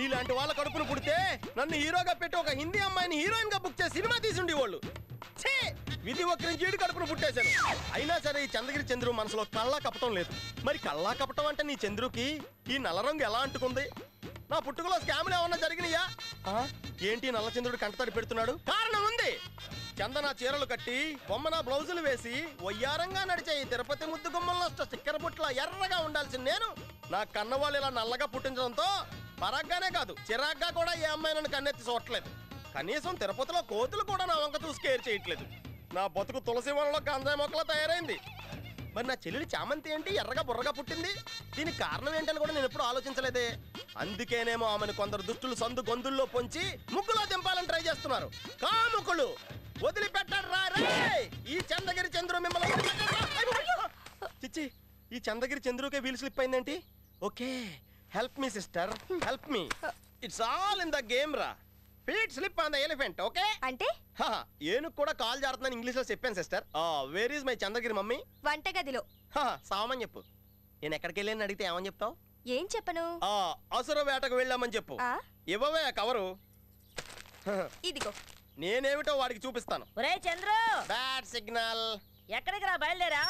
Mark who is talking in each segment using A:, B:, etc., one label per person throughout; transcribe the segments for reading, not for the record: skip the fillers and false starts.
A: మీలాంటి వాళ్ళ కడుపును పుడితే నన్ను హీరోగా పెట్టి ఒక హిందీ అమ్మాయిని హీరోయిన్ గా బుక్ చేసి సినిమా తీసుండి వాళ్ళు. విధి ఒక్కరించి ఈడు కడుపును పుట్టేశాను. అయినా సరే ఈ చంద్రగిరి చంద్రు మనసులో కళ్ళా కపటం లేదు. మరి కళ్ళా కపటం అంటే నీ చంద్రుకి ఈ నల్ల రంగు ఎలా అంటుకుంది? నా పుట్టుకలో స్కాములు ఏమన్నా జరిగినాయా? ఏంటి నల్ల చంద్రుడు కంటతడి పెడుతున్నాడు? కారణం ఉంది. చందన చీరలు కట్టి బొమ్మన బ్లౌజులు వేసి వయ్యారంగా నడిచే ఈ తిరుపతి ముద్దు గుమ్మల్లో స్టిక్కర్ బుట్ల ఎర్రగా ఉండాల్సిన నేను నా కన్నవాళ్ళు ఇలా నల్లగా పుట్టించడంతో పరాగ్గానే కాదు చిరాగ్గా కూడా ఏ అమ్మాయి నన్ను కన్నెత్తి చూడట్లేదు. కనీసం తిరుపతిలో కోతులు కూడా నా వంక చూసి కేర్ చేయట్లేదు. నా బతుకు తులసి వనంలో గంజాయి మొక్కలా తయారైంది. మరి నా చెల్లెలు చామంతి ఏంటి ఎర్రగా బుర్రగా పుట్టింది? దీనికి కారణం ఏంటని కూడా నేను ఎప్పుడు ఆలోచించలేదే. అందుకేనేమో ఆమెను కొందరు దుష్టులు సందు గొంతుల్లో పొంచి ముగ్గులో దింపాలని ట్రై చేస్తున్నారు. కాముకులు వదిలిపెట్టరా ఈ చంద్రగిరి చంద్రు మిమ్మల్ని. చిచ్చి, ఈ చంద్రగిరి చంద్రుకే వీల్ స్లిప్ అయిందేంటి? Okay, help me sister, help me. It's all in the game రా. Feet slip on the elephant. Okay
B: అంటే
A: ఏనుగు కూడా కాల్ జారుతుందని ఇంగ్లీష్ లో చెప్పాను సిస్టర్. Where is my Chandragiri mummy?
B: వంటగదిలో.
A: సామని చెప్పు. నేను ఎక్కడికి వెళ్ళాను అడిగితే ఏమని చెప్తావు?
B: ఏం చెప్పను?
A: అసుర వేటకు వెళ్ళామని చెప్పు. ఇవ్వవే కవరు.
B: ఇదిగో.
A: నేనేమిటో వాడికి చూపిస్తాను.
C: ఒరే చంద్రు,
A: బ్యాడ్ సిగ్నల్.
C: ఎక్కడికి రా బయలుదేరా?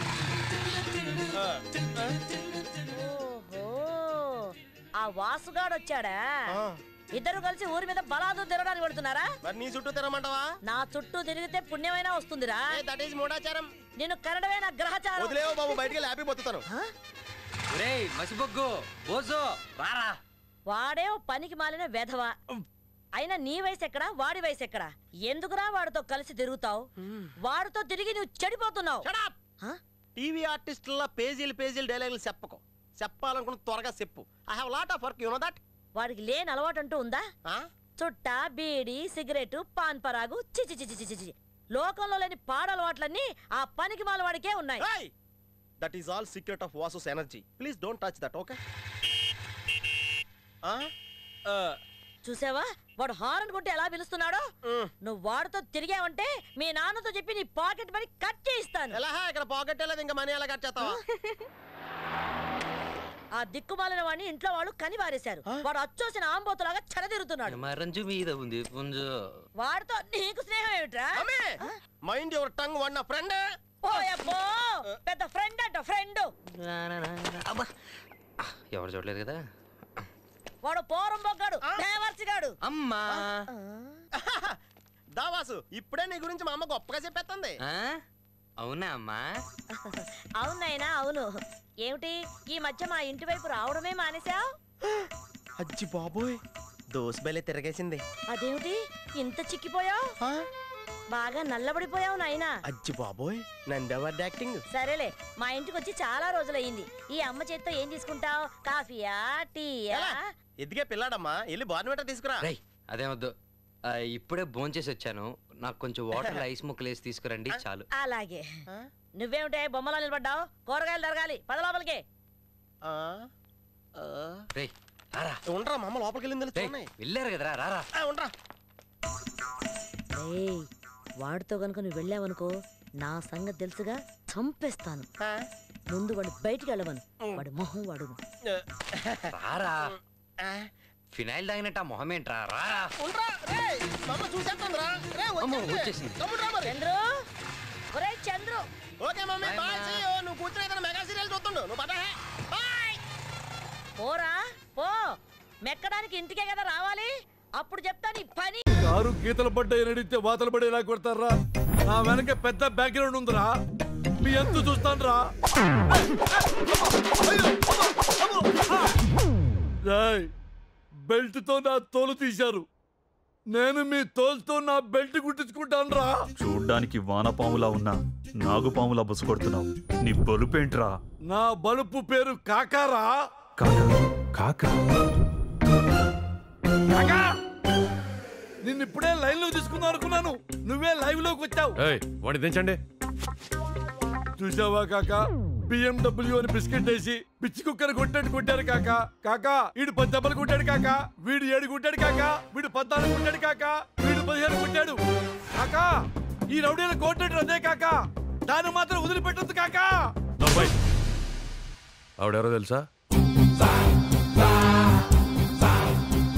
C: ఆ వాసుగాడు వచ్చాడా? ఇద్దరు కలిసి ఊరి మీద బలాదు తిరగడానికి పెడుతున్నారా?
A: మరి నీ చుట్టూ తిరగమంటావా?
C: నా చుట్టూ తిరిగితే పుణ్యమైనా వస్తుందిరా.
A: దట్ ఈస్ మూఢాచారం.
C: నేను కరడమే నా గ్రహచారం.
A: వదిలేవో బాబు, బయటికి వెళ్ళి హ్యాపీ పోతాను.
C: వాడే పనికి మాలిన వెధవా. అయినా నీ వయసు ఎక్కడా, వాడి వయసు ఎక్కడా? ఎందుకురా వాడితో కలిసి తిరుగుతావు? వాడితో తిరిగి నువ్వు చెడిపోతున్నావు.
A: టీవీ ఆర్టిస్టుల పేజీలు పేజీలు డైలాగులు చెప్పకు. చెప్పాలనుకున్న త్వరగా చెప్పు. I have lot of work, you know that.
C: వాడికి లేని అలవాటు అంటూ ఉందా? చుట్ట, బీడి, సిగరెట్, పాన్ పరాగు, చిచి చిచి చిచి చిచి. లోకంలో లేని పాడలవాట్లన్నీ ఆ పనికి మాల వాడికే ఉన్నాయి.
A: That is all secret of Vasu's energy. Please don't touch that. Okay?
C: చూసావా వాడు హారన్ కొట్టి ఎలా పిలుస్తున్నాడో? నువ్వు వాడితో తిరిగావంటే మీ నాన్నతో చెప్పి నీ పాకెట్ మనీ కట్ చేయిస్తాను.
A: ఎలా? ఇక్కడ పాకెట్ లేదు, ఇంకా మనీ ఎలా కట్ చేస్తావా?
C: ఆ దిక్కుమాలిన వాడిని ఇంట్లో వాళ్ళు కని వారేశారు. వాడు అచ్చోసిన ఆంబోతులాగా చెడదిరుతున్నాడు. వాడితో నీకు స్నేహం ఏమిట్రా?
A: Mind your tongue. వాడు నా ఫ్రెండ్.
C: ఓయబ్బో, పెద్ద ఫ్రెండ్ అంట ఫ్రెండ్.
D: ఎవరు చూడలేదు కదా.
C: వాడు పోరం బొగ్గాడు, దేవర్సిగాడు.
D: అమ్మా
A: దావాసు, ఇప్పుడే నీ గురించి మా అమ్మ గొప్పగా చెప్పేస్తుంది.
D: అవునా అమ్మా?
C: అవునైనా అవును. ఏమిటి ఈ మధ్య మా ఇంటి వైపు రావడమే మానేశావు?
A: అజ్జి బాబోయ్, దోస్ బెలే తిరగేసింది.
C: అదేమిటి ఇంత చిక్కిపోయావు? బాగా నల్లబడిపోయావు నాయనా.
A: అజ్జి బాబోయ్, నందెవర్ యాక్టింగ్.
C: సరేలే, మా ఇంటికి వచ్చి చాలా రోజులయ్యింది. ఈ అమ్మ చేత్తో ఏం తీసుకుంటావు? కాఫీయా, టీయా?
A: ఎదిగే పిల్లాడమ్మా, వెళ్ళి బార్నవేటర్ తీసుకురా.
D: అదే వద్దు, ఇప్పుడే భోంచేసి వచ్చాను. నాకు కొంచెం వాటర్ ఐస్ ముక్కలు వేసి తీసుకురండి చాలు.
C: అలాగే. నువ్వేమిటే బొమ్మలా నిలబడ్డావు? కూరగాయలు తరగాలి, పద లోపలికి.
A: ఉండరా, మా అమ్మ లోపలికి వెళ్ళింది.
D: వెళ్ళారు కదరా, రారా.
A: ఉండరా.
C: వాడితో కనుక నువ్వు వెళ్ళావనుకో నా సంగతి తెలుసుగా, చంపేస్తాను. ముందు వాడు బయటికి వెళ్ళవను. వాడు మొహం వాడు.
D: రారా, ఫినాయిల్ తాగినట్టు ఆ మొహం ఏంట్రా? రారా.
C: చంద్రు, ఒరే Chandru.
A: Okay mummy, bye. See you. నువ్వు కూర్చుని మెగా సీరియల్ చూస్తుండు. నువ్వు పద. బాయ్.
C: పోరా పో. మెక్కడానికి ఇంటికే కదా రావాలి. అప్పుడు చెప్తా నీ పని.
E: కారు గీతలు పడ్డాయి నడిస్తే వాతలు పడేలా కొడతారా? నా వెనక పెద్ద బ్యాక్గ్రౌండ్ ఉందిరా. మీ ఎంత చూస్తాను రా. బెల్ట్ తో నా తోలు తీశారు. నేను మీ తోలుతో నా బెల్ట్ కుట్టించుకుంటాను రా.
F: చూడ్డానికి వానపాములా ఉన్నా నాగుపాములా బుసకొడుతున్నావు. నీ బలుపేంట్రా?
E: నా బలుపు పేరు కాకారా.
F: కాకా
E: నిన్ను ఇప్పుడే లైన్ లో తీసుకుందాం అనుకున్నాను. నువ్వే లైవ్ లోకి వచ్చావు.
G: వాడిని దించండి.
E: చూసావా కాకా, BMW అని బిస్కెట్ వేసి పిచ్చి కుక్కర్ కొట్టాడు కొట్టారు కాకా. కాకా వీడు 10 దెబ్బలు కొట్టాడు కాకా. వీడు 7 కొట్టాడు కాకా. వీడు 14 కొట్టాడు కాకా. వీడు 15 కొట్టాడు కాకా. ఈ రౌడీలు కొట్టాడు అదే కాకా. దాన్ని మాత్రం వదిలిపెట్టద్దు కాకా.
G: ఆవిడెవరో తెలుసా?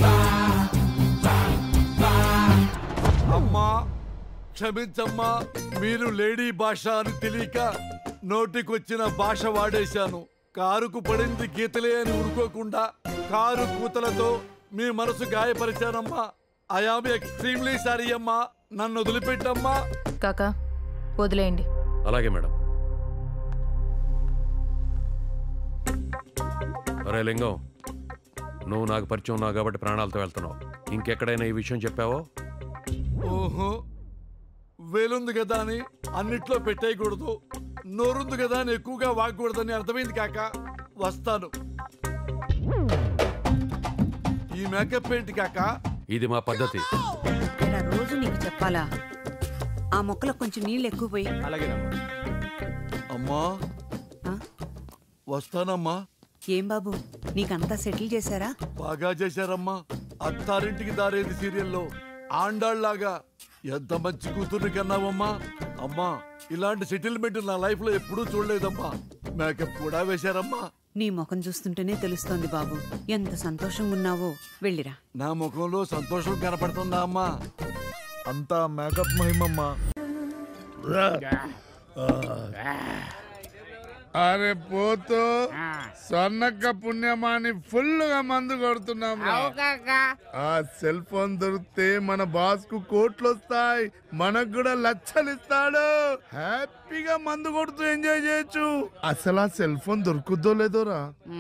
E: క్షమించమ్మా, మీరు లేడీ భాష అని తెలియక నోటికొచ్చిన భాష వాడేశాను. కారుకు పడింది గీతలే అని ఊరుకోకుండా కారు కూతలతో మీ మనసు గాయపరిచానమ్మా. ఐ ఆమ్ ఎక్స్ట్రీమ్లీ సారీ అమ్మా, నన్ను వదిలిపెట్టమ్మా.
G: కాకా వదిలేయండి.
H: అలాగే మేడం. అరే లింగం, నువ్వు నాకు పరిచయం ఉన్నావు కాబట్టి ప్రాణాలతో వెళ్తున్నావు. ఇంకెక్కడైనా ఈ విషయం చెప్పావో?
E: ఓహో, వేలుంది కదా అని అన్నిట్లో పెట్టేయకూడదు, నోరుంది కదా అని ఎక్కువగా వాగకూడదని అర్థమైంది కాక. వస్తాను. ఈ మేకప్ ఏంటి కాక?
H: ఇది మా పద్ధతి.
I: ఇలా రోజు నీకు చెప్పాలా? ఆ మొక్కలకు కొంచెం నీళ్ళు ఎక్కువ పోయి.
E: అమ్మా వస్తానమ్మా.
I: ఏం బాబు, నీకంతా సెటిల్ చేశారా?
E: బాగా చేశారమ్మా. అత్తారింటికి దారేది సీరియల్లో ఆండాళ్లాగా ఎంత మంచి కూతుర్ని కన్నావమ్మా. అమ్మా, ఇలాంటి సెటిల్మెంట్ నా లైఫ్ లో ఎప్పుడూ చూడలేదమ్మా. మేకప్ కూడా వేశారమ్మా.
I: నీ ముఖం చూస్తుంటేనే తెలుస్తోంది బాబు, ఎంత సంతోషంగా ఉన్నావో. వెళ్ళిరా.
E: నా ముఖంలో సంతోషం కనపడుతుందా అమ్మా? అంతా మేకప్ మహిమమ్మా.
J: అరే పోతూ స్వర్ణక్క పుణ్యమాని ఫుల్ గా మందు కొడుతున్నాం. ఆ సెల్ ఫోన్ దొరికితే మన బాస్ కు కోట్లు వస్తాయి, మనకు కూడా లక్షలు ఇస్తాడు. హ్యాపీగా మందు కొడుతూ ఎంజాయ్ చేయొచ్చు. అసలు ఆ సెల్ ఫోన్ దొరుకుద్దో లేదోరా?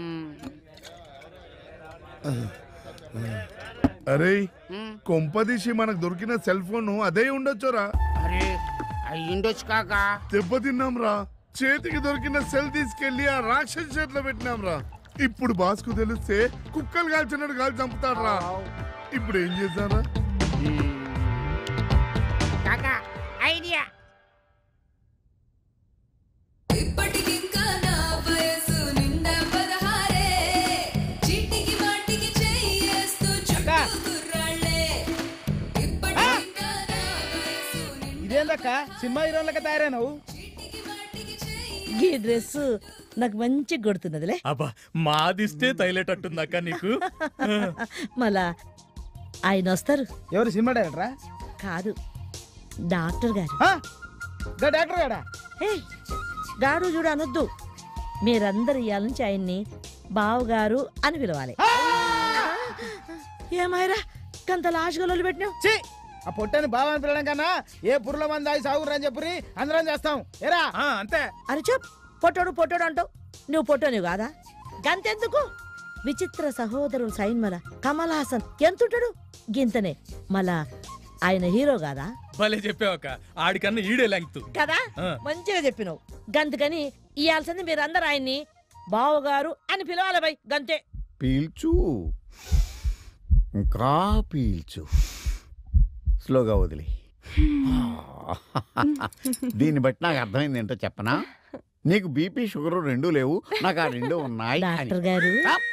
J: అరే కొంపదీసి మనకు దొరికిన సెల్ ఫోన్ అదే ఉండొచ్చురా.
K: అరే అయ్యుండొచ్చు కాకా.
J: దెబ్బతిన్నాం రా. చేతికి దొరికిన సెల్ తీసుకెళ్లి ఆ రాక్షసి చేతిలో పెట్టినాం రా. ఇప్పుడు బాస్ కు తెలిస్తే కుక్కలు కాల్చినట్టు కాల్చి చంపుతాడు రా. ఇప్పుడు ఏం చేశారా?
K: కాకా ఐడియా.
L: ఇదేందక్క సినిమా హీరోలకి తయారైనవు?
C: ఈ డ్రెస్ నాకు మంచిగా కొడుతున్నదిలే.
M: అబ్బా మాదిస్తే తైలేటట్టుందక్క నీకు.
C: మళ్ళా ఆయన వస్తారు.
L: ఎవరు? సినిమా డైరెక్టరా?
C: కాదు, డాక్టర్ గారు.
L: డాక్టర్ గారా?
C: గాడు చూడు అనొద్దు. మీరందరు ఇవాళ నుంచి ఆయన్ని బావగారు అని పిలవాలి. ఏమాయరా కంత లాష్గా పెట్టినావు?
L: ఆ పొట్టని బావ అని పిలవడం కన్నా ఏ పుర్ల మంది ఆగి సాగురు అని చెప్పి అందరం చేస్తాం. ఏరా అంతే.
C: అని చెప్. పొట్టోడు పొట్టోడు అంటావు. నువ్వు పొట్టోనివి కాదా? గంతెందుకు? విచిత్ర సహోదరులు సైన్మల కమల్ హాసన్ ఎంతుంటాడు? గింతనే. మళ్ళా ఆయన హీరో కాదా?
M: భలే చెప్పావక్క, ఆడికన్నా ఈడే లెంగ్త్
C: కదా. మంచిగా చెప్పినావు. గంతకని ఇయాల్సింది మీరందరూ ఆయన్ని బావగారు అని పిలవాలి. బై గంతే.
N: పీల్చు, ఇంకా పీల్చు, స్లోగా వదిలి. దీన్ని బట్టి నాకు అర్థమైంది ఏంటో చెప్పనా? నీకు బీపీ షుగర్ రెండూ లేవు, నాకు ఆ రెండూ ఉన్నాయి.
C: డాక్టర్ గారు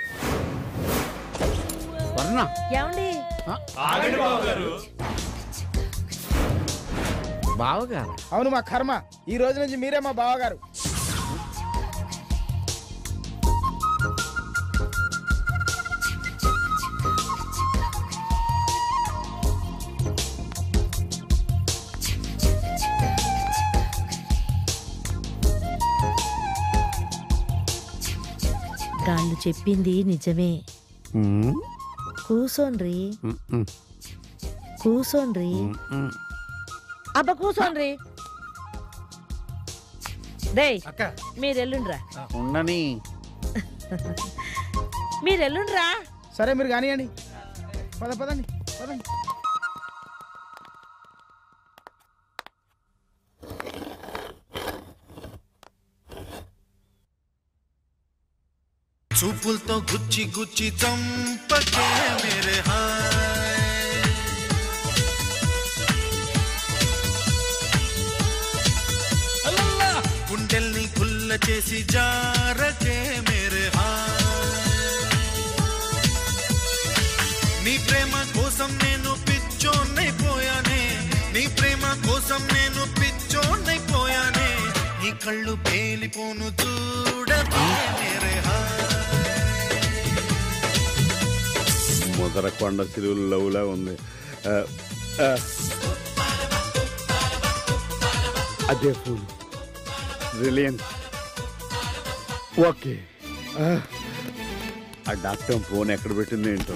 C: ఏమండి?
N: బావగారు?
L: అవును, మా కర్మ. ఈ రోజు నుంచి మీరే మా బావగారు.
C: గాళ్ళు చెప్పింది నిజమే. కూసోన్రి, కూసోన్రి. అబ్బ కూసోన్రి. రేయ్ మీరెల్లుండ్రా.
N: ఉండని.
C: మీరెల్లుండ్రా.
L: సరే మీరు కానివ్వండి. పదండి పదండి.
O: చూపులతో గుచ్చి గుచ్చి చంపకే మేరే హాయ్, గుండెల్ని గుల్ల చేసి జారకే మేరే హాయ్, నీ ప్రేమ కోసం నేను పిచ్చోన్నైపోయానే, నీ ప్రేమ కోసం నేను పిచ్చోన్నైపోయానే, నీ కళ్ళు పేలిపోను చూడకే మేరే హాయ్.
P: మొదర కొండ సిరువులు లవ్లా ఉంది.
N: అదే ఫోన్ రిలయన్స్. ఓకే ఆ డాక్టర్ ఫోన్ ఎక్కడ పెట్టింది ఏంటో.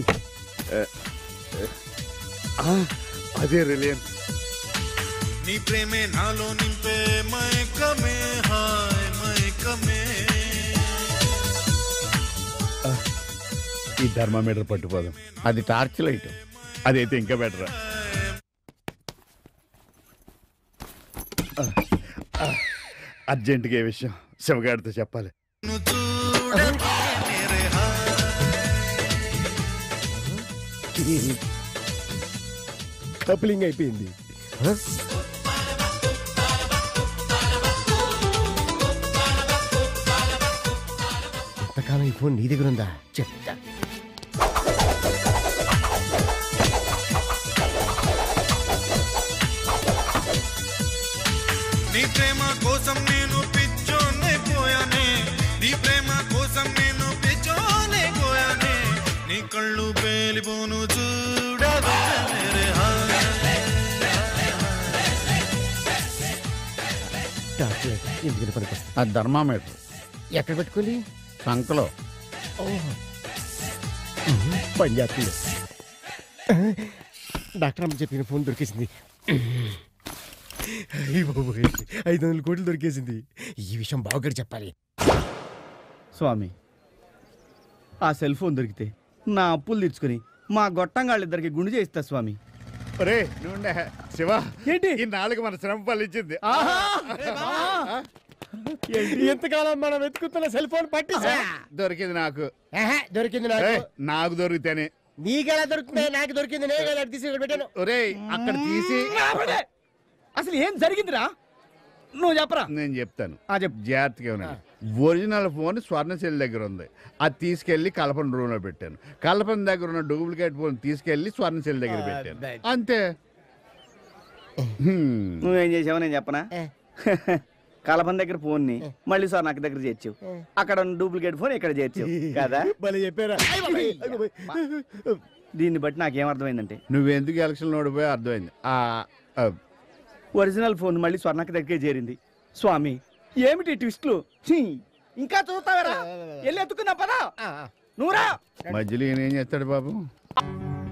N: అదే రిలయన్స్.
O: నీ ప్రేమే నాలో నింపే మైకమే హాయ్ మైకమే.
N: ఈ థర్మామీటర్ పట్టుకోదాం. అది టార్చ్ లైట్. అదైతే ఇంకా బెటరా. అర్జెంటుగా ఏ విషయం శివగాడితో చెప్పాలి.
P: కప్లింగ్ అయిపోయింది. ఎంతకాలం ఈ ఫోన్ నీ దగ్గర ఉందా చెప్తా.
O: నీ ప్రేమ కోసం నేను పిచ్చోనైపోయానే. నీ ప్రేమ కోసం నేను పిచ్చోనైపోయానే. నీ కళ్ళు పేలిపోను చూడవే మేరే హాయ్.
P: ఎందుకని పనికొస్తుంది?
N: ఆ థర్మామీటర్
P: ఎక్కడ పెట్టుకోవాలి?
N: సంకలో.
P: పని చేస్తుంది. డాక్టర్ అమ్మ చెప్పిన ఫోన్ దొరికేసింది. 500 కోట్లు దొరికేసింది. ఈ విషయం బావగారు చెప్పాలి.
L: స్వామి, ఆ సెల్ ఫోన్ దొరికితే నా అప్పులు తీర్చుకుని మా గొట్టంగాళ్ళిద్దరికి గుండు చేయిస్తా స్వామి.
N: ఒరే నువ్వుండే శివ, ఏంటి ఈ నాలుగు మన శ్రమ ఫలించింది.
P: ఎంతకాలం మనం వెతుకుతున్న సెల్ ఫోన్ పట్టిసా.
N: దొరికింది నాకు.
P: దొరికింది నాకు.
N: నాకు దొరికితేనే.
P: నీకెలా దొరుకుతుంది? నాకు దొరికింది. నేను తీసి పెట్టాను.
N: ఒరే అక్కడ తీసి.
L: అసలు ఏం జరిగిందిరా నువ్వు చెప్పరా.
N: నేను చెప్తాను. జాగ్రత్తగా ఉన్నాను. ఒరిజినల్ ఫోన్ స్వర్ణశైలి దగ్గర ఉంది. అది తీసుకెళ్లి కల్పన రూమ్ లో పెట్టాను. కల్పన దగ్గర ఉన్న డూప్లికేట్ ఫోన్ తీసుకెళ్లి స్వర్ణశైలి దగ్గర పెట్టాను. అంతే.
L: నువ్వేం చేసావో నేను చెప్పనా. కలపన దగ్గర ఫోన్ ని మళ్ళీ సార్ నాకు దగ్గర చేర్చావు. అక్కడ ఉన్న డూప్లికేట్ ఫోన్ ఇక్కడ చేర్చావు కదా.
P: చెప్పారా?
L: దీన్ని బట్టి నాకేమర్థమైందంటే
N: నువ్వెందుకు ఎలక్షన్ ఓడిపోయా అర్థమైంది.
L: ఒరిజినల్ ఫోన్ మళ్ళీ స్వర్ణకి దగ్గరే చేరింది. స్వామి ఏమిటి ట్విస్ట్లు? ఇంకా చూస్తావరా? వెళ్ళి ఎత్తుకున్నా పదా. నువ్వురా.
N: మధ్యలో ఈయన ఏం చేస్తాడు బాబు?